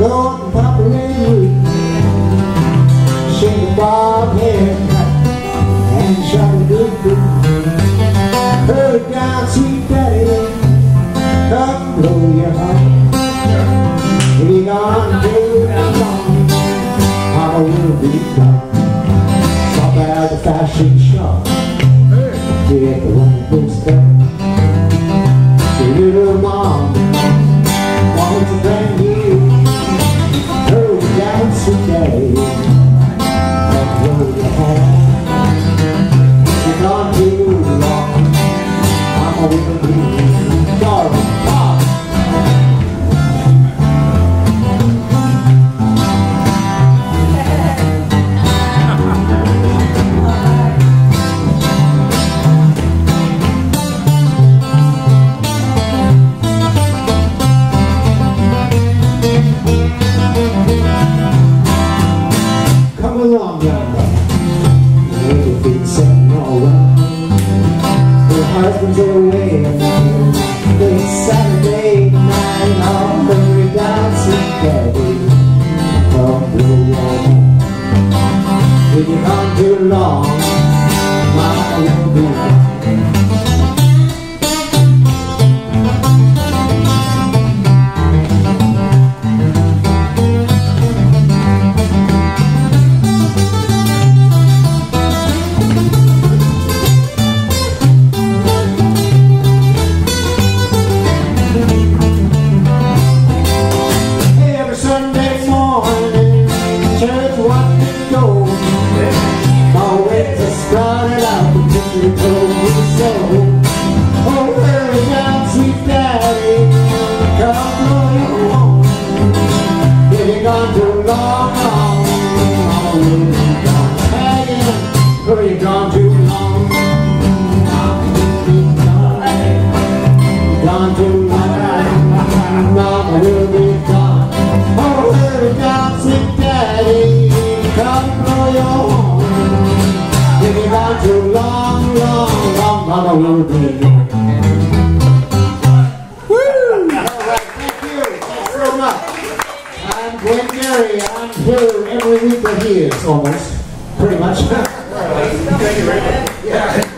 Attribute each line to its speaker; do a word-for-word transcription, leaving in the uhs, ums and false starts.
Speaker 1: Lord and Papa Lee, shake a bob haircut and shot a good food. Hurry down, sweet daddy, come blow your heart. If you're gonna do it long, Mama will be gone. Stop at the fashion shop, get the one goes back. The little mom wants to brand new. Hurry down, sweet daddy, come blow your heart. If you're gonna do it long, Mama will be gone. Along, young man, everything's setting all right. Her husband's away and it's Saturday night. I'll hurry down, sweet daddy, come blow your horn. If you're gone too long, Mama will be gone. Started out with picture told me so. Oh, hurry down, sweet daddy, come blow your horn. If you're gone too long, long, Mama will be gone. Again, or you're gone too long, Mama will be gone. Gone too long, Mama will be gone. Oh, hurry down, sweet daddy, come blow your horn. If you're gone too long, long, long, Mama will be gone. Woo! All right, thank you. Thanks so much. I'm Gwen Gary. I'm here every week of years, almost. Pretty much.
Speaker 2: Thank you very much.
Speaker 1: Yeah.